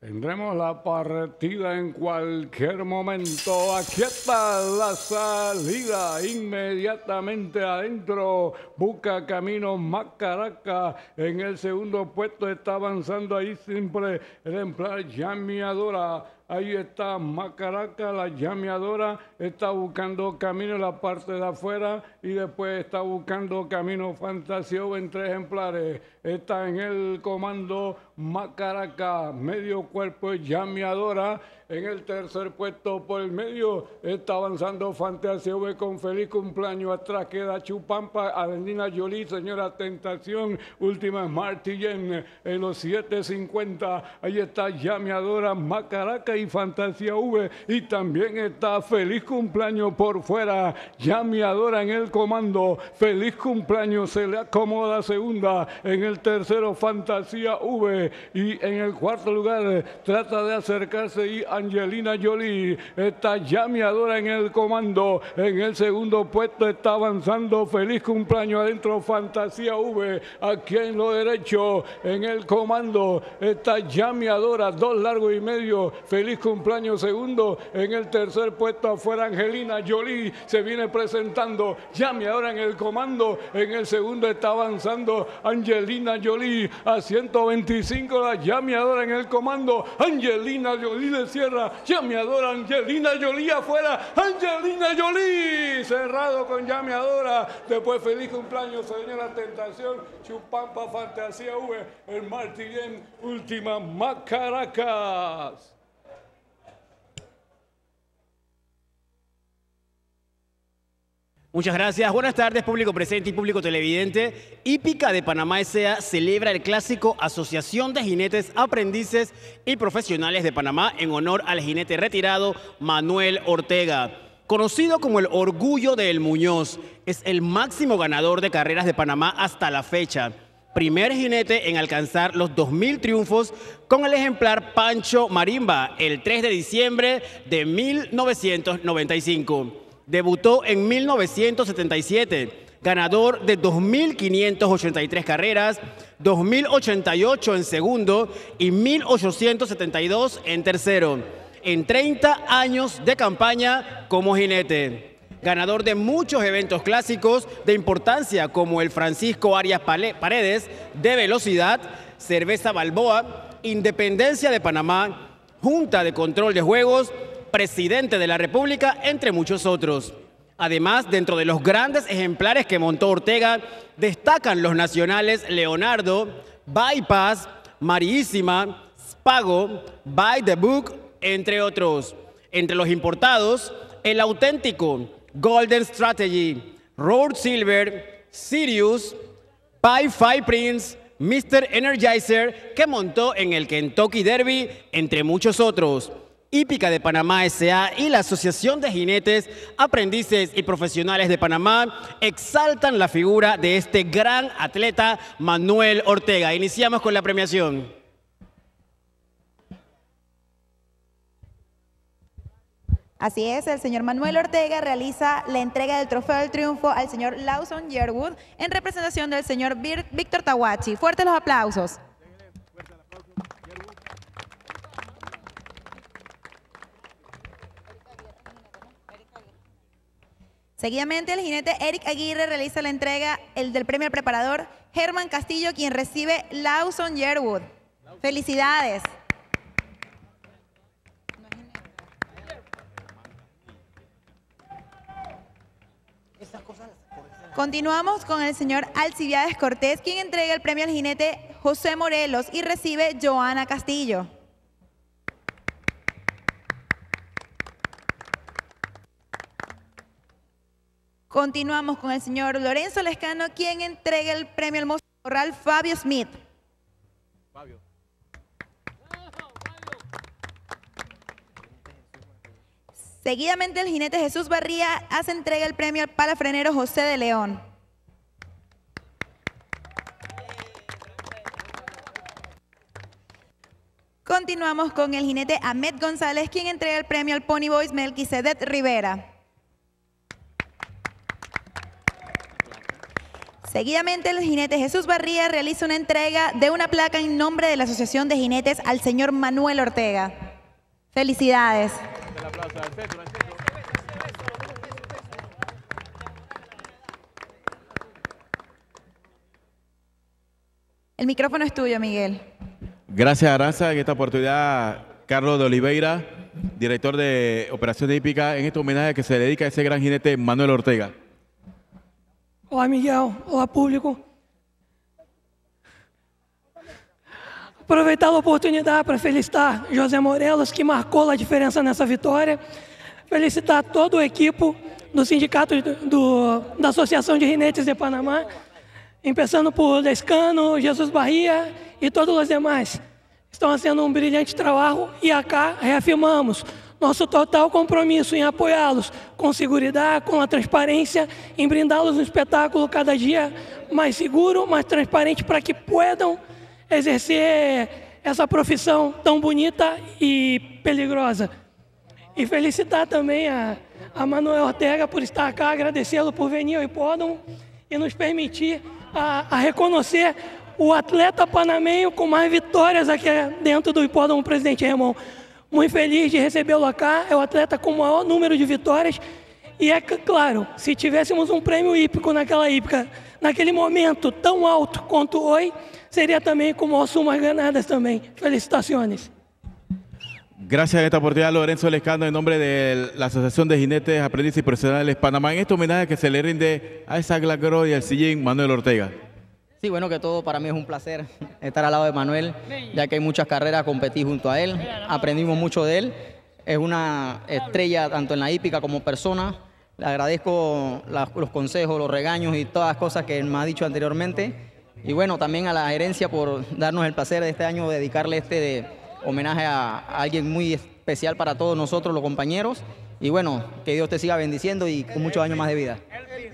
Tendremos la partida en cualquier momento. Aquí está la salida. Inmediatamente adentro. Busca camino Macaraca. En el segundo puesto está avanzando ahí siempre el ejemplar Llameadora. Ahí está Macaraca, la Llameadora, está buscando camino en la parte de afuera y después está buscando camino Fantasio en 3 ejemplares. Está en el comando Macaraca, medio cuerpo Llameadora. En el tercer puesto por el medio está avanzando Fantasio V con feliz cumpleaños. Atrás queda Chupampa, Adelina Jolie, Señora Tentación, última Martillén en los 7.50. Ahí está Llameadora, Macaraca y Fantasía V. Y también está feliz cumpleaños por fuera. Llameadora en el comando. Feliz cumpleaños, se le acomoda segunda. En el tercero Fantasía V. Y en el cuarto lugar trata de acercarse y Angelina Jolie. Está Llameadora en el comando. En el segundo puesto está avanzando feliz cumpleaños adentro Fantasía V. Aquí en lo derecho en el comando está Llameadora, 2 largos y medio. Feliz cumpleaños segundo. En el tercer puesto afuera Angelina Jolie se viene presentando. Llameadora en el comando. En el segundo está avanzando Angelina Jolie a 125. La Llameadora en el comando. Angelina Jolie de cierra. Llameadora, Angelina Jolie afuera. Angelina Jolie cerrado con Llameadora. Después feliz cumpleaños Señora Tentación. Chupampa, Fantasía V. El Martillén, última Macaracas. Muchas gracias. Buenas tardes, público presente y público televidente. Hípica de Panamá S.A. celebra el clásico Asociación de Jinetes Aprendices y Profesionales de Panamá en honor al jinete retirado Manuel Ortega. Conocido como el Orgullo de El Muñoz, es el máximo ganador de carreras de Panamá hasta la fecha. Primer jinete en alcanzar los 2.000 triunfos con el ejemplar Pancho Marimba el 3 de diciembre de 1995. Debutó en 1977, ganador de 2.583 carreras, 2.088 en segundo y 1.872 en tercero, en 30 años de campaña como jinete. Ganador de muchos eventos clásicos de importancia como el Francisco Arias Paredes de Velocidad, Cerveza Balboa, Independencia de Panamá, Junta de Control de Juegos, Presidente de la República, entre muchos otros. Además, dentro de los grandes ejemplares que montó Ortega, destacan los nacionales Leonardo, Bypass, Marísima, Spago, By the Book, entre otros. Entre los importados, el auténtico Golden Strategy, Road Silver, Sirius, Pi Five Prince, Mr. Energizer, que montó en el Kentucky Derby, entre muchos otros. Hípica de Panamá S.A. y la Asociación de Jinetes, Aprendices y Profesionales de Panamá exaltan la figura de este gran atleta Manuel Ortega. Iniciamos con la premiación. Así es, el señor Manuel Ortega realiza la entrega del Trofeo del Triunfo al señor Lawson Yearwood en representación del señor Víctor Tahuachi. Fuertes los aplausos. Seguidamente, el jinete Eric Aguirre realiza la entrega del premio al preparador Germán Castillo, quien recibe Lawson Yearwood. ¡Felicidades! Continuamos con el señor Alcibiades Cortés, quien entrega el premio al jinete José Morelos y recibe Joana Castillo. Continuamos con el señor Lorenzo Lescano, quien entrega el premio al mozo corral Fabio Smith. Fabio. Seguidamente, el jinete Jesús Barría hace entrega el premio al palafrenero José de León. Continuamos con el jinete Ahmed González, quien entrega el premio al Pony Boys Melquisedec Rivera. Seguidamente, el jinete Jesús Barría realiza una entrega de una placa en nombre de la Asociación de Jinetes al señor Manuel Ortega. Felicidades. El micrófono es tuyo, Miguel. Gracias, Aranza. En esta oportunidad, Carlos de Oliveira, director de Operaciones Hípicas, en este homenaje que se le dedica a ese gran jinete Manuel Ortega. Olá, Miguel. Olá, público. Aproveitar a oportunidade para felicitar José Morelos, que marcou a diferença nessa vitória. Felicitar todo o equipe do sindicato da Associação de Jinetes de Panamá, começando por Lescano, Jesus Barria e todos os demais. Estão fazendo um brilhante trabalho e acá reafirmamos nosso total compromisso em apoiá-los com segurança, com a transparência, em brindá-los um espetáculo cada dia mais seguro, mais transparente, para que possam exercer essa profissão tão bonita e peligrosa. E felicitar também a Manuel Ortega por estar aqui, agradecê-lo por vir ao hipódromo e nos permitir a reconhecer o atleta panamenho com mais vitórias aqui dentro do hipódromo Presidente Remon. Muito feliz de recebê-lo aqui, é o atleta com o maior número de vitórias. E é claro, se tivéssemos um prêmio hípico naquela hípica, naquele momento tão alto quanto hoje, seria também com maior sumas ganadas também. Felicitações. Gracias en esta oportunidad, Lorenzo Lescano, en nombre de la Asociación de Jinetes, Aprendices y Profesionales Panamá, en este homenaje que se le rinde a esa gran gloria al sillín Manuel Ortega. Sí, bueno, que todo para mí es un placer estar al lado de Manuel, ya que hay muchas carreras, competí junto a él, aprendimos mucho de él, es una estrella tanto en la hípica como persona. Le agradezco los consejos, los regaños y todas las cosas que me ha dicho anteriormente. Y bueno, también a la gerencia por darnos el placer de este año dedicarle este homenaje a alguien muy especial para todos nosotros, los compañeros. Y bueno, que Dios te siga bendiciendo y con muchos años más de vida.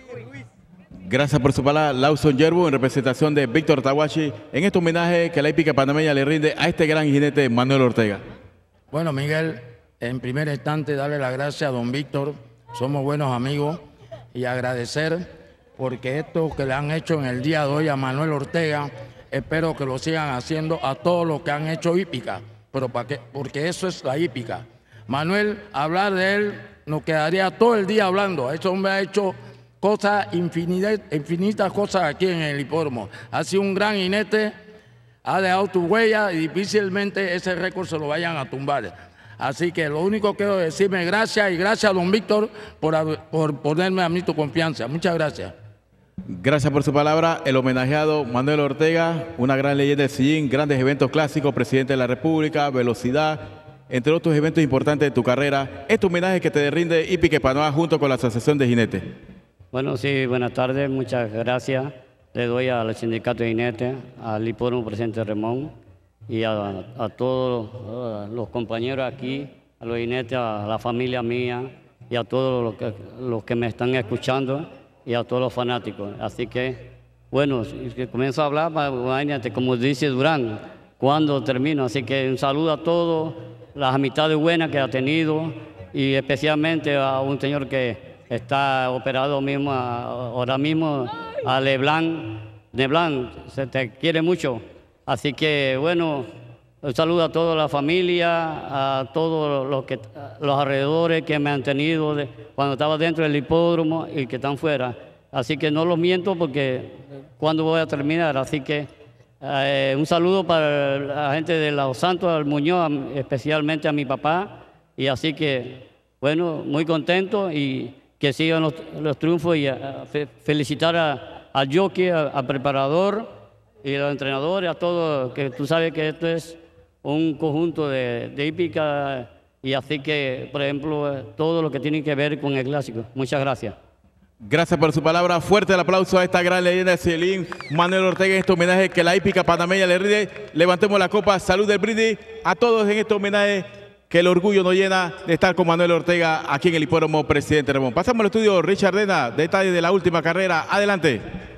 Gracias por su palabra, Lawson Yerbu, en representación de Víctor Tahuachi, en este homenaje que la hípica panameña le rinde a este gran jinete Manuel Ortega. Bueno, Miguel, en primer instante darle las gracias a don Víctor, somos buenos amigos, y agradecer porque esto que le han hecho en el día de hoy a Manuel Ortega, espero que lo sigan haciendo a todos los que han hecho hípica, pero ¿para qué? Porque eso es la hípica. Manuel, hablar de él, nos quedaría todo el día hablando. Ese hombre ha hecho cosas, infinitas cosas aquí en el hipódromo. Ha sido un gran jinete, ha dejado tu huella y difícilmente ese récord se lo vayan a tumbar. Así que lo único que quiero decirme gracias, y gracias a don Víctor por ponerme a mí tu confianza. Muchas gracias. Gracias por su palabra. El homenajeado Manuel Ortega, una gran leyenda del sillín, grandes eventos clásicos, presidente de la República, velocidad, entre otros eventos importantes de tu carrera. Este homenaje que te rinde Hípica Panamá junto con la Asociación de Jinetes. Bueno, sí, buenas tardes, muchas gracias. Le doy al Sindicato de Jinetes, al hipódromo Presidente Remon y a todos los compañeros aquí, a los jinetes, a la familia mía y a todos los que me están escuchando y a todos los fanáticos. Así que, bueno, comienzo a hablar, como dice Durán, cuando termino. Así que un saludo a todos, las amistades buenas que ha tenido y especialmente a un señor que está operado mismo, ahora mismo, a Leblanc. Leblanc, se te quiere mucho. Así que, bueno, un saludo a toda la familia, a todos los alrededores que me han tenido cuando estaba dentro del hipódromo y que están fuera. Así que no los miento porque cuando voy a terminar. Así que un saludo para la gente de Los Santos, al Muñoz, especialmente a mi papá. Y así que, bueno, muy contento y que sigan los triunfos y felicitar al jockey, al preparador y a los entrenadores, a todos, que tú sabes que esto es un conjunto de hípica y así que, por ejemplo, todo lo que tiene que ver con el clásico. Muchas gracias. Gracias por su palabra. Fuerte el aplauso a esta gran leyenda de sillín, Manuel Ortega, en este homenaje que la hípica panameña le rinde. Levantemos la copa, salud del brindis a todos en este homenaje, que el orgullo nos llena de estar con Manuel Ortega aquí en el hipódromo Presidente Remon. Pasamos al estudio, Richard Dena, detalles de la última carrera. Adelante.